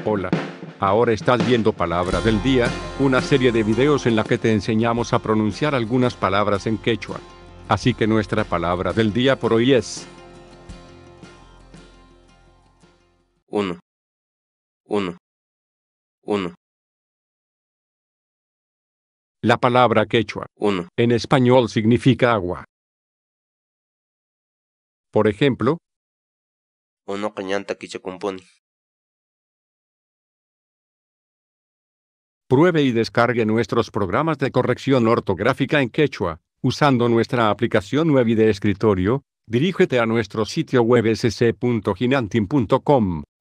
Hola. Ahora estás viendo Palabra del Día, una serie de videos en la que te enseñamos a pronunciar algunas palabras en quechua. Así que nuestra palabra del día por hoy es uno, uno, uno, la palabra quechua. uno, En español significa agua. Por ejemplo, uno cañanta quichacumpuni. pruebe y descargue nuestros programas de corrección ortográfica en quechua, usando nuestra aplicación web y de escritorio. Dirígete a nuestro sitio web sc.ginantin.com.